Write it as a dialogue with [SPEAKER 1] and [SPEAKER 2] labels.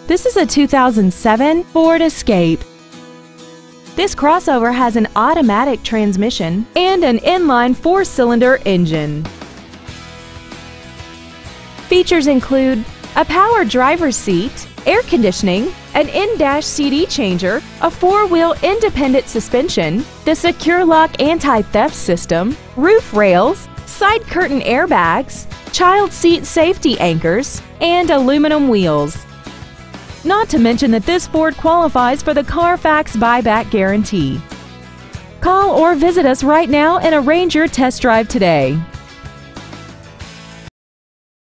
[SPEAKER 1] This is a 2007 Ford Escape. This crossover has an automatic transmission and an inline 4-cylinder engine. Features include a power driver's seat, air conditioning, an in-dash CD changer, a 4-wheel independent suspension, the Secure Lock anti-theft system, roof rails, side curtain airbags, child seat safety anchors, and aluminum wheels. Not to mention that this Ford qualifies for the Carfax buyback guarantee. Call or visit us right now and arrange your test drive today.